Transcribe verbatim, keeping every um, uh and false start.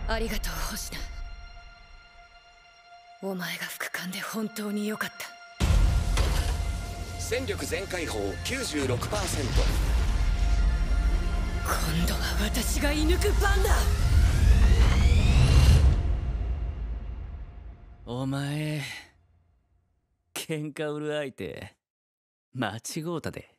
ありがとう星名。お前が副官で本当に良かった。 戦力全開砲 きゅうじゅうろくパーセント。 今度は私が射抜く番だ。 お前喧嘩売る相手間違うたで。